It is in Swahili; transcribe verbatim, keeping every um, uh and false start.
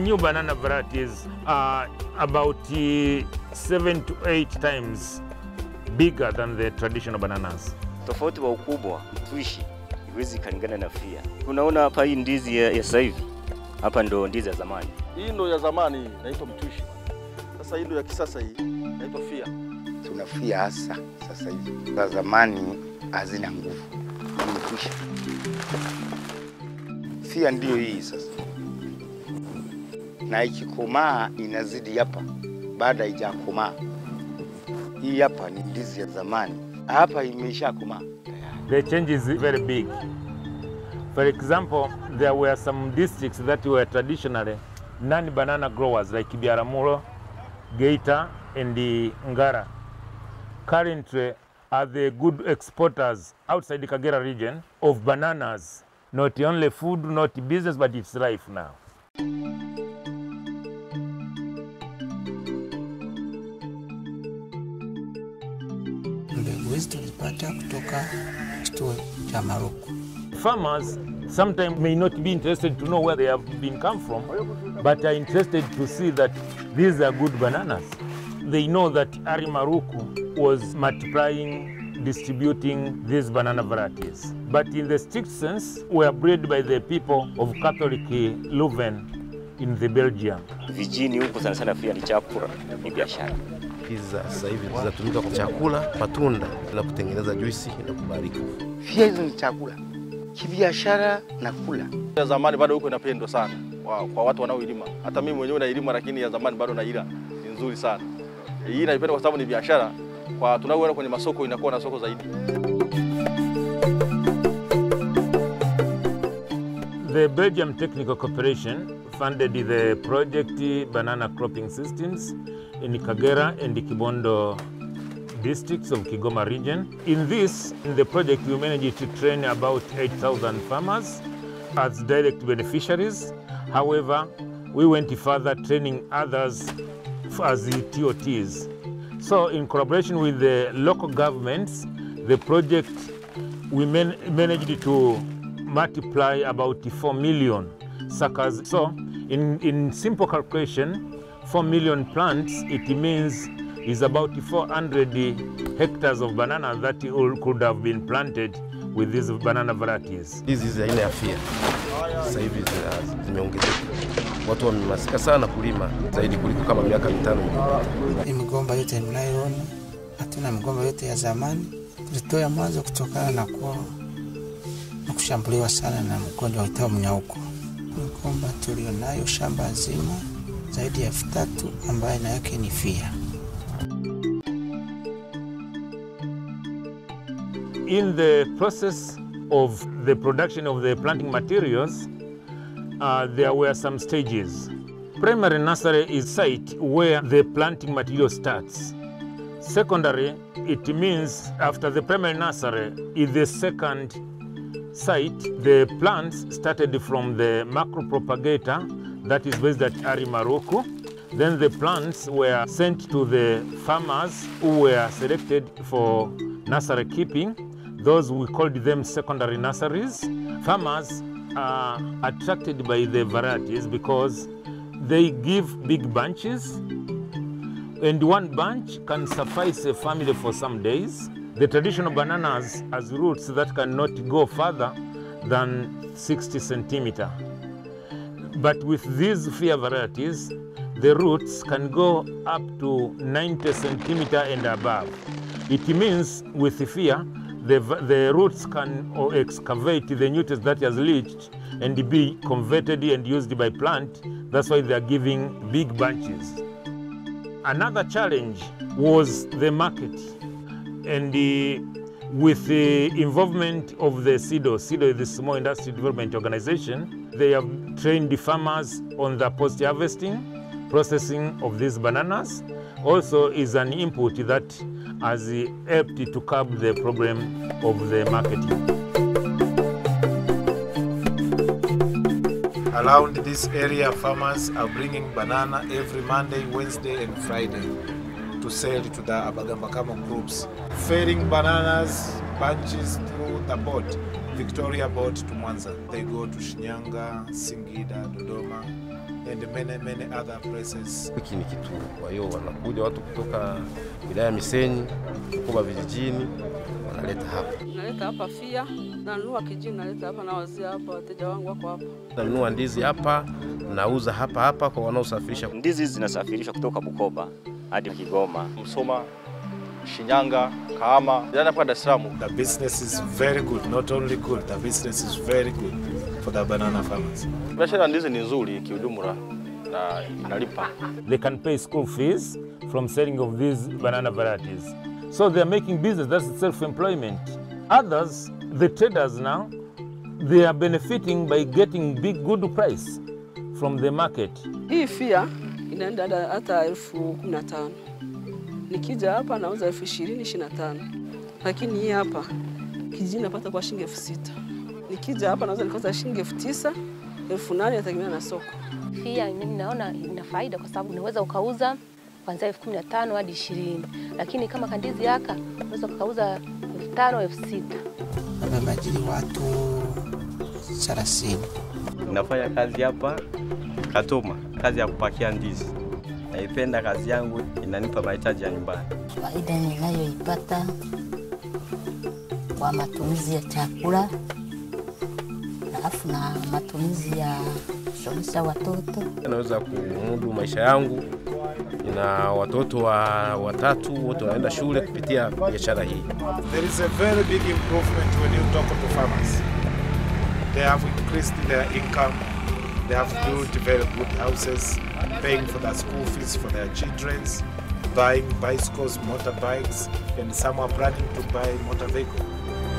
new banana varieties are about uh, seven to eight times bigger than the traditional bananas. Tofauti wa ukubwa mtuishi iwezi kalingana na fia. Unaona hapa hii ndizi ya, ya sasa hivi. Hapa ndo ndizi ya zamani. Hii ndo ya zamani inaitwa mtuishi. Sasa hii ndo ya kisasa hii inaitwa fia. Tuna fia hasa sasa hivi. Za zamani hazina nguvu. Mtuishi. Fia ndio hii sasa. Na ikikomaa inazidi hapa baada haijakomaa. Hii hapa ni ndizi ya zamani. Hapa imeshakomaa. The change is very big. For example, there were some districts that were traditionally non-banana growers like Biaramuro, Geita, and the Ngara. Currently, are the good exporters outside the Kagera region of bananas. Not only food, not business, but it's life now. Mbegu hizi tulipata kutoka kituo cha Maruku. Farmers sometimes may not be interested to know where they have been come from, but are interested to see that these are good bananas. They know that Ari Maruku was multiplying, distributing these banana varieties. But in the strict sense, were bred by the people of Catholic Leuven in the Belgium. Vijini huko sana sana fia ni chakula, ni biashara. Hiza sasa hivi zinatumika kwa chakula, matunda na kutengeneza juisi na kubarika. Fia hizo ni chakula, kibiashara na kula. Ya zamani bado huko inapendwa sana kwa, kwa watu wanaoilima. Hata mimi mwenyewe nailima, lakini ya zamani bado naila. Ni nzuri sana. Hii naipenda kwa sababu ni biashara. Kwa tunaoenda kwenye masoko inakuwa na soko zaidi. The Belgium Technical Corporation funded the project Banana Cropping Systems in Kagera and the Kibondo districts of Kigoma region. In this, in the project, we managed to train about eight thousand farmers as direct beneficiaries. However, we went further, training others as the T O Ts. So, in collaboration with the local governments, the project, we man managed to multiply about four million suckers. So, in, in simple calculation, four million plants, it means is about four hundred hectares of banana that could have been planted with these banana varieties. Hizi hizi aina ya fia sasa hivi zimeongezeka. Watu wamehamasika sana kulima zaidi kuliko kama miaka mitano iliyopita. Hii migomba yote mnayoona, hatuna migomba yote ya zamani. Tulitoa mwanzo kutokana na kuwa na kushambuliwa sana na mgonjwa uitao mnyauko. Migomba tulionayo shamba nzima zaidi ya elfu tatu ambayo aina yake ni fia. In the process of the production of the planting materials, uh, there were some stages. Primary nursery is site where the planting material starts. Secondary, it means after the primary nursery is the second site. The plants started from the macro propagator that is based at Ari Maruku. Then the plants were sent to the farmers who were selected for nursery keeping. Those we called them secondary nurseries. Farmers are attracted by the varieties because they give big bunches, and one bunch can suffice a family for some days. The traditional bananas as roots that cannot go further than sixty centimeters. But with these fia varieties, the roots can go up to ninety centimeters and above. It means with the fia, the, the roots can excavate the nutrients that has leached and be converted and used by plant. That's why they are giving big bunches. Another challenge was the market. And the, with the involvement of the S I D O, S I D O is the Small Industry Development Organization, they have trained the farmers on the post-harvesting, processing of these bananas. Also is an input that has helped to curb the problem of the marketing. Around this area, farmers are bringing banana every Monday, Wednesday, and Friday to sell to the Abagambakamo groups, ferrying bananas, bunches through the boat, Victoria boat to Mwanza. They go to Shinyanga, Singida, Dodoma, and many, many other places. Hiki ni kituo, kwa hiyo wanakuja watu kutoka wilaya Misenyi, Bukoba vijijini, wanaleta hapa. Naleta hapa Fia, nanunua kijini, naleta hapa na wazia hapa, wateja wangu wako hapa. Nanunua ndizi hapa, nauza hapa hapa kwa wanaosafirisha. Ndizi zinasafirishwa kutoka Bukoba hadi Kigoma, Msoma, Shinyanga, Kahama, yani hapa Dar es Salaam. The business is very good, not only good, the business is very good for the banana farmers. Biashara ndizi ni nzuri kiujumla na inalipa. They can pay school fees from selling of these banana varieties. So they are making business, that's self-employment. Others, the traders now, they are benefiting by getting big good price from the market. Hii Fia inaenda hata elfu kumi na tano. Nikija hapa nauza elfu ishirini, ishirini na tano. Lakini hii hapa kijini napata kwa shilingi elfu sita. Nikija hapa nauza nikosa shilingi elfu tisa, elfu nane yategemea na soko. Fia mimi naona ina faida kwa sababu unaweza ukauza kuanzia elfu kumi na tano hadi ishirini. Lakini kama kandizi yaka unaweza ukauza elfu tano, elfu sita. Wamemajiri watu thelathini. Nafanya kazi hapa Katoma, kazi ya kupakia ndizi. Naipenda kazi yangu, inanipa mahitaji ya nyumbani. Faida ninayoipata kwa matumizi ya chakula, alafu na matumizi ya kusomesha watoto. Naweza kumudu maisha yangu. Nina watoto wa watatu, wote wanaenda shule kupitia biashara hii. There is a very big improvement when you talk to farmers. They have increased their income. They have built very good houses, paying for their school fees for their children, buying bicycles, motorbikes, and some are planning to buy motor vehicles.